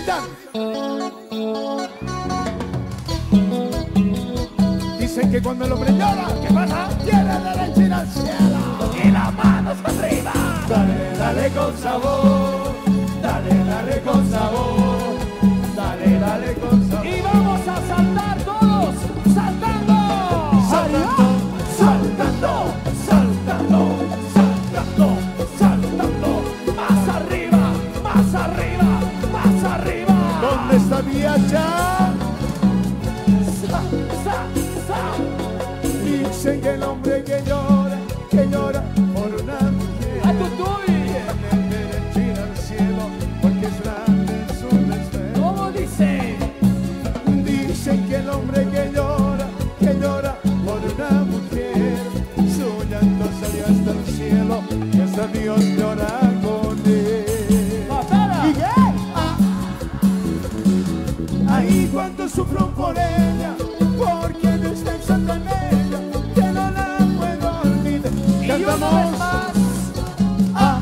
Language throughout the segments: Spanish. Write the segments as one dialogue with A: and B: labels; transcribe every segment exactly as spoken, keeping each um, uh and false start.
A: gritan. Dicen que cuando el hombre llora, ¿qué pasa? Tiene derecho a ir al cielo. Y las manos arriba. Dale, dale con sabor. Dale, dale con sabor. Dale, dale con sabor.
B: Y vamos a saltar todos, saltando.
A: Saltando, saltando, saltando, saltando, saltando.
B: Más arriba, más arriba, más arriba.
A: ¿Dónde está Viacha?
B: Sa, sa, sa.
A: Dicen que el hombre que llora, que llora por una mujer,
B: ¡Ay, tutuy!
A: tiene derecho a ir al cielo, porque es grande su desvelo.
B: ¿Cómo dice?
A: Dicen que el hombre que llora, que llora por una mujer, su llanto sale hasta el cielo, y hasta Dios llora con él.
B: ¡Papara!
A: ¿Y qué? Ah. Ahí cuánto sufro por ella, porque no está en Santa Ella, que no la puedo olvidar.
B: Y una vez más.
A: Ah,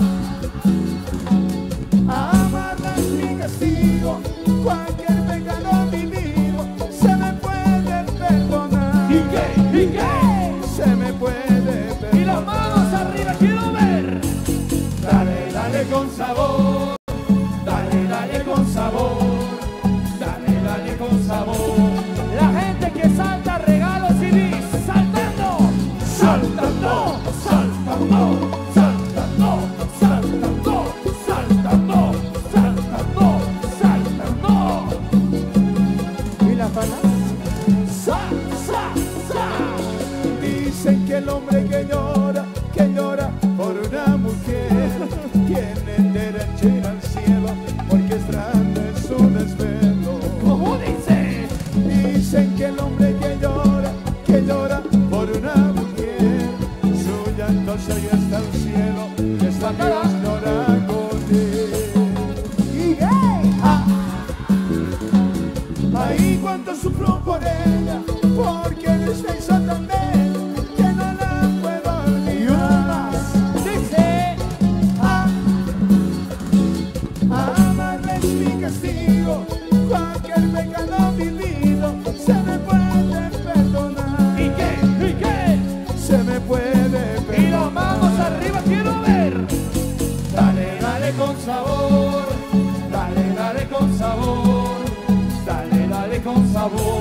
A: amarla es mi castigo, cualquier pecado vivido se me puede perdonar.
B: ¿Y qué? ¿Y qué?
A: Se me puede perdonar.
B: Y las manos arriba, quiero ver.
A: Dale, dale con sabor. Dale, dale con sabor. Dale, dale con sabor.
B: La gente que salta regalos C Ds, saltando.
A: Saltando, saltando, saltando, saltando, saltando, saltando, saltando. ¿Y las balas? Sa, sa, sa. Dicen que el hombre que llora, que llora por una mujer, tiene derecho a ir al cielo, porque es grande su desvelo.
B: ¿Cómo dice?
A: Dicen que el hombre que llora, que llora por una mujer, su llanto se oye hasta el cielo, y hasta Dios llora con él. Y hey, ah, ahí cuánto sufro por ella, porque no está en Santa Bella, que no la puedo olvidar. Y una más.
B: Dice.
A: Ah, amarla es mi castigo, cualquier pecado vivido se me puede perdonar.
B: ¿Y qué? ¿Y qué?
A: Se me puede perdonar.
B: Y las manos arriba, quiero ver.
A: Dale, dale con sabor. Dale, dale con sabor. Dale, dale con sabor.